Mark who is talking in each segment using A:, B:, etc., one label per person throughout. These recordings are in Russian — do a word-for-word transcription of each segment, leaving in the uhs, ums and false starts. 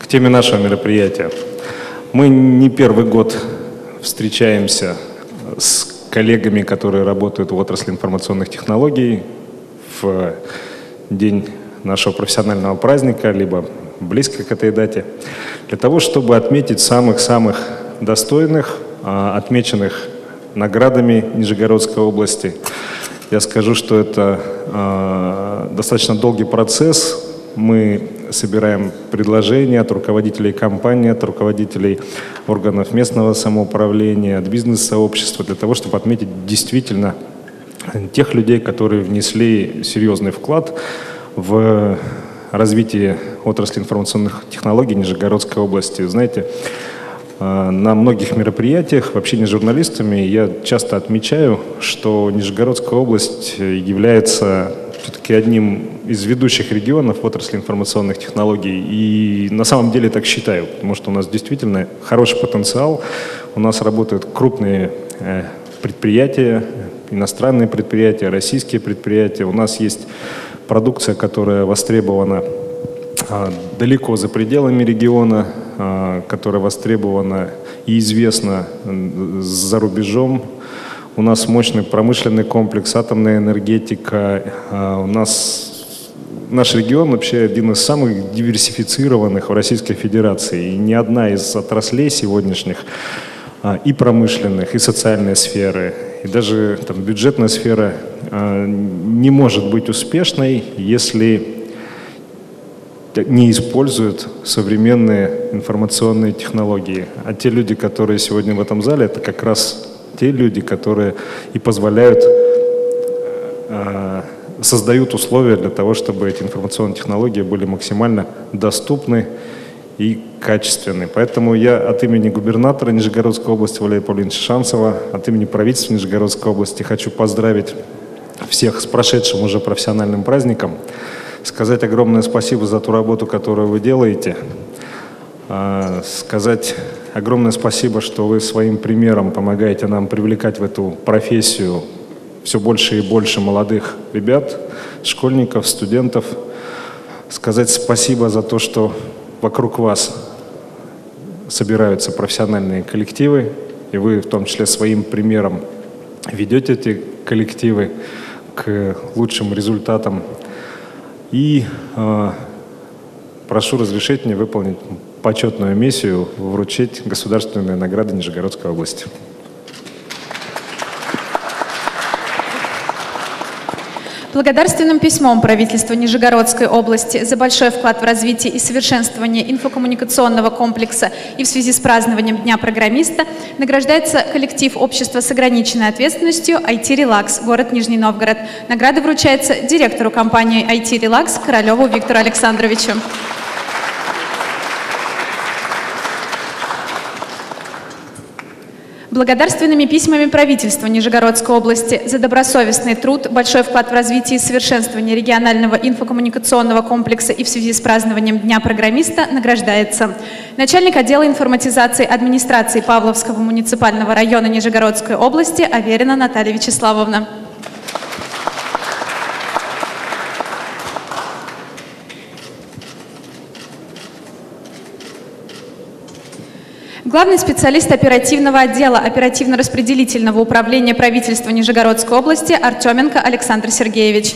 A: к теме нашего мероприятия. Мы не первый год встречаемся с коллегами, которые работают в отрасли информационных технологий в день нашего профессионального праздника, либо близко к этой дате, для того, чтобы отметить самых-самых достойных, отмеченных наградами Нижегородской области. Я скажу, что это э, достаточно долгий процесс. Мы собираем предложения от руководителей компаний, от руководителей органов местного самоуправления, от бизнес-сообщества, для того, чтобы отметить действительно тех людей, которые внесли серьезный вклад в развитие отрасли информационных технологий Нижегородской области. Знаете, на многих мероприятиях в общении с журналистами я часто отмечаю, что Нижегородская область является все-таки одним из ведущих регионов в отрасли информационных технологий. И на самом деле так считаю, потому что у нас действительно хороший потенциал. У нас работают крупные предприятия, иностранные предприятия, российские предприятия. У нас есть продукция, которая востребована далеко за пределами региона, которая востребована и известна за рубежом. У нас мощный промышленный комплекс, атомная энергетика. У нас наш регион вообще один из самых диверсифицированных в Российской Федерации. И ни одна из отраслей сегодняшних, и промышленных, и социальной сферы, и даже там, бюджетная сфера не может быть успешной, если не используют современные информационные технологии. А те люди, которые сегодня в этом зале, это как раз те люди, которые и позволяют, э, создают условия для того, чтобы эти информационные технологии были максимально доступны и качественны. Поэтому я от имени губернатора Нижегородской области Валерия Павловича Шанцева, от имени правительства Нижегородской области хочу поздравить всех с прошедшим уже профессиональным праздником, сказать огромное спасибо за ту работу, которую вы делаете, сказать огромное спасибо, что вы своим примером помогаете нам привлекать в эту профессию все больше и больше молодых ребят, школьников, студентов, сказать спасибо за то, что вокруг вас собираются профессиональные коллективы, и вы в том числе своим примером ведете эти коллективы к лучшим результатам. И э, прошу разрешить мне выполнить почетную миссию, вручить государственные награды Нижегородской области.
B: Благодарственным письмом правительства Нижегородской области за большой вклад в развитие и совершенствование инфокоммуникационного комплекса и в связи с празднованием Дня программиста награждается коллектив общества с ограниченной ответственностью ай ти Relax, город Нижний Новгород. Награда вручается директору компании ай ти Relax Королеву Виктору Александровичу. Благодарственными письмами правительства Нижегородской области за добросовестный труд, большой вклад в развитие и совершенствование регионального инфокоммуникационного комплекса и в связи с празднованием Дня программиста награждается начальник отдела информатизации администрации Павловского муниципального района Нижегородской области Аверина Наталья Вячеславовна. Главный специалист оперативного отдела оперативно-распределительного управления правительства Нижегородской области Артеменко Александр Сергеевич.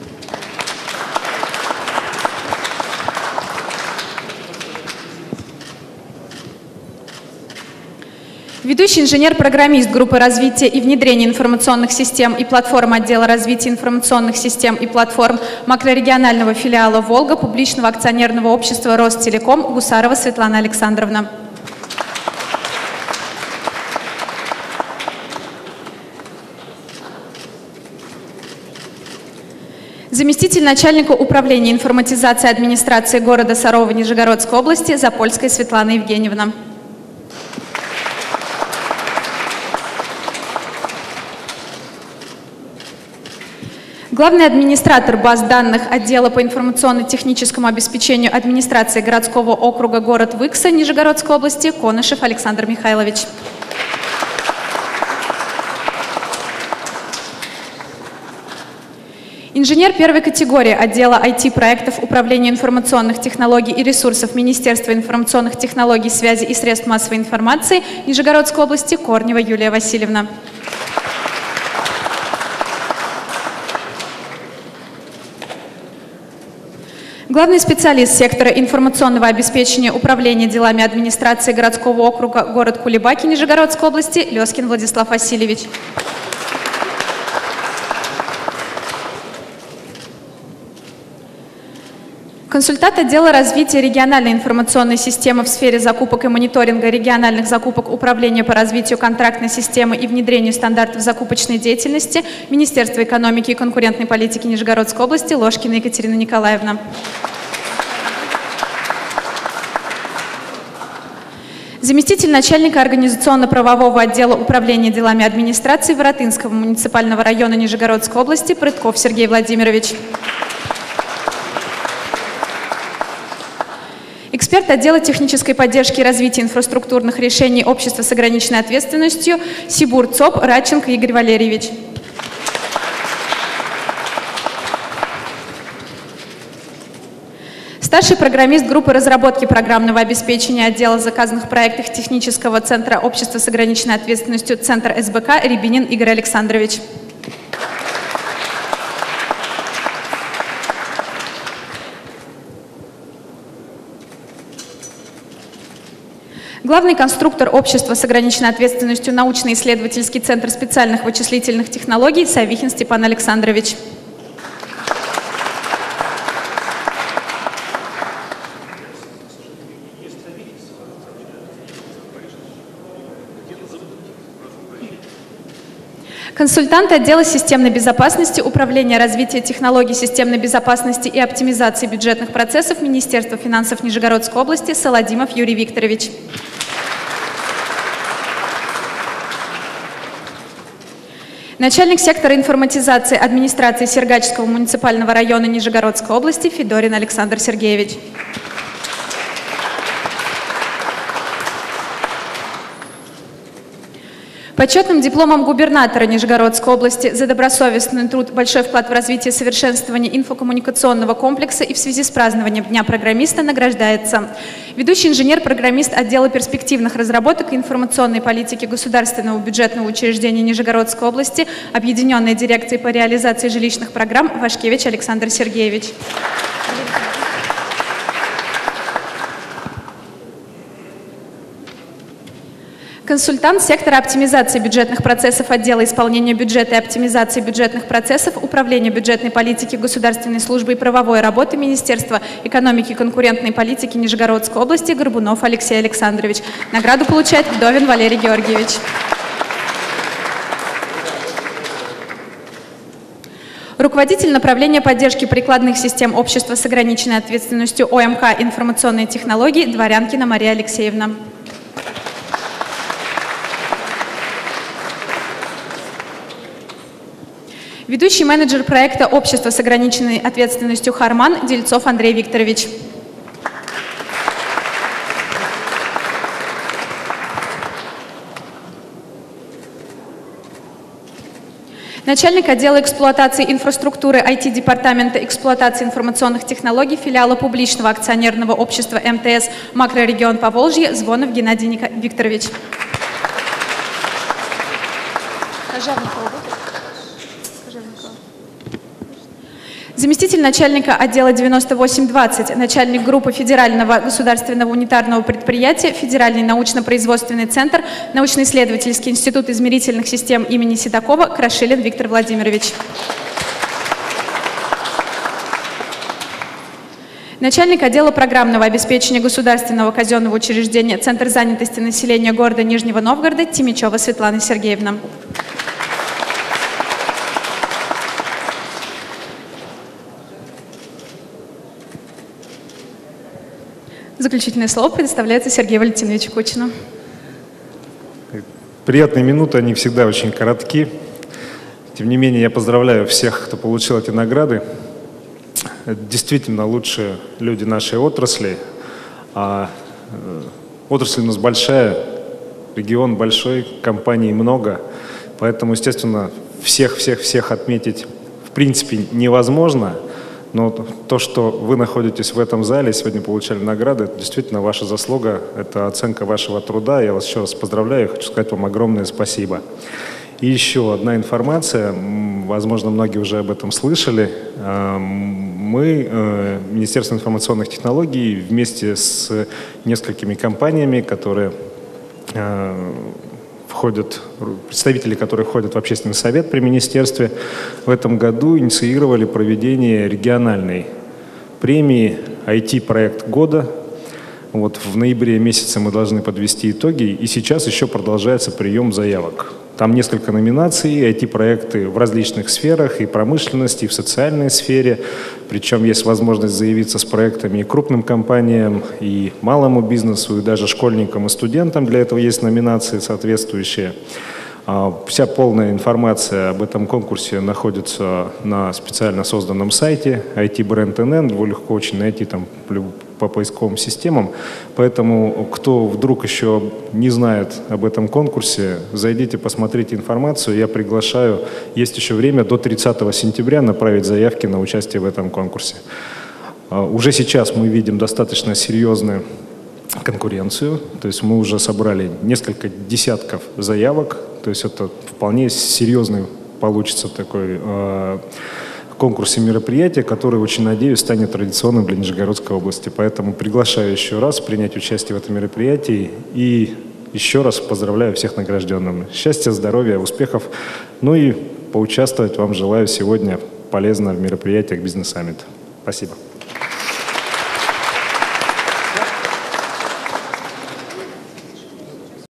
B: Ведущий инженер-программист группы развития и внедрения информационных систем и платформ отдела развития информационных систем и платформ макрорегионального филиала «Волга» публичного акционерного общества «Ростелеком» Гусарова Светлана Александровна. Заместитель начальника управления информатизации администрации города Сарова Нижегородской области Запольская Светлана Евгеньевна. Главный администратор баз данных отдела по информационно-техническому обеспечению администрации городского округа город Выкса Нижегородской области Конышев Александр Михайлович. Инженер первой категории отдела ай ти-проектов Управления информационных технологий и ресурсов Министерства информационных технологий, связи и средств массовой информации Нижегородской области Корнева Юлия Васильевна. Главный специалист сектора информационного обеспечения Управления делами администрации городского округа город Кулебаки Нижегородской области Лескин Владислав Васильевич. Консультант отдела развития региональной информационной системы в сфере закупок и мониторинга региональных закупок Управления по развитию контрактной системы и внедрению стандартов закупочной деятельности Министерства экономики и конкурентной политики Нижегородской области Ложкина Екатерина Николаевна. Заместитель начальника организационно-правового отдела Управления делами администрации Воротынского муниципального района Нижегородской области Прытков Сергей Владимирович. Эксперт отдела технической поддержки и развития инфраструктурных решений общества с ограниченной ответственностью Сибур ЦОП Радченко Игорь Валерьевич. Старший программист группы разработки программного обеспечения отдела заказанных проектов технического центра общества с ограниченной ответственностью Центр эс бэ ка Рябинин Игорь Александрович. Главный конструктор общества с ограниченной ответственностью научно-исследовательский центр специальных вычислительных технологий Савихин Степан Александрович. Консультант отдела системной безопасности Управления развития технологий системной безопасности и оптимизации бюджетных процессов Министерства финансов Нижегородской области Солодимов Юрий Викторович. Начальник сектора информатизации администрации Сергачского муниципального района Нижегородской области Федорин Александр Сергеевич. Почетным дипломом губернатора Нижегородской области за добросовестный труд, большой вклад в развитие и совершенствование инфокоммуникационного комплекса и в связи с празднованием Дня программиста награждается ведущий инженер-программист отдела перспективных разработок и информационной политики государственного бюджетного учреждения Нижегородской области, Объединенной дирекции по реализации жилищных программ Вашкевич Александр Сергеевич. Консультант сектора оптимизации бюджетных процессов отдела исполнения бюджета и оптимизации бюджетных процессов Управления бюджетной политики Государственной службы и правовой работы Министерства экономики и конкурентной политики Нижегородской области Горбунов Алексей Александрович. Награду получает Вдовин Валерий Георгиевич. Руководитель направления поддержки прикладных систем общества с ограниченной ответственностью о эм ка «Информационные технологии» Дворянкина Мария Алексеевна. Ведущий менеджер проекта «Общество с ограниченной ответственностью Харман» Дельцов Андрей Викторович. Начальник отдела эксплуатации инфраструктуры ай ти-департамента эксплуатации информационных технологий филиала публичного акционерного общества эм тэ эс «Макрорегион Поволжье» Звонов Геннадий Викторович. Заместитель начальника отдела девяносто восемь двадцать, начальник группы Федерального государственного унитарного предприятия, Федеральный научно-производственный центр, научно-исследовательский институт измерительных систем имени Седокова, Крашилин Виктор Владимирович. Начальник отдела программного обеспечения государственного казенного учреждения Центр занятости населения города Нижнего Новгорода Тимичева Светлана Сергеевна. Заключительное слово предоставляется Сергею Валентиновичу Кучину.
A: Приятные минуты, они всегда очень коротки. Тем не менее, я поздравляю всех, кто получил эти награды. Это действительно лучшие люди нашей отрасли. А отрасль у нас большая, регион большой, компаний много. Поэтому, естественно, всех-всех-всех отметить в принципе невозможно, но то, что вы находитесь в этом зале, сегодня получали награды, это действительно ваша заслуга, это оценка вашего труда. Я вас еще раз поздравляю, хочу сказать вам огромное спасибо. И еще одна информация, возможно, многие уже об этом слышали. Мы, Министерство информационных технологий, вместе с несколькими компаниями, которые входят, представители, которые входят в общественный совет при министерстве, в этом году инициировали проведение региональной премии ай ти-проект года. Вот в ноябре месяце мы должны подвести итоги, и сейчас еще продолжается прием заявок. Там несколько номинаций, ай ти-проекты в различных сферах, и промышленности, и в социальной сфере. Причем есть возможность заявиться с проектами и крупным компаниям, и малому бизнесу, и даже школьникам и студентам. Для этого есть номинации соответствующие. Вся полная информация об этом конкурсе находится на специально созданном сайте ай ти-бренд точка эн эн. Его легко очень найти там по поисковым системам. Поэтому, кто вдруг еще не знает об этом конкурсе, зайдите, посмотрите информацию. Я приглашаю, есть еще время, до тридцатого сентября направить заявки на участие в этом конкурсе. Уже сейчас мы видим достаточно серьезную конкуренцию, то есть мы уже собрали несколько десятков заявок, то есть это вполне серьезный получится такой э, конкурс и мероприятие, которое, очень надеюсь, станет традиционным для Нижегородской области. Поэтому приглашаю еще раз принять участие в этом мероприятии и еще раз поздравляю всех награжденных. Счастья, здоровья, успехов, ну и поучаствовать вам желаю сегодня полезно в мероприятиях бизнес-саммита. Спасибо.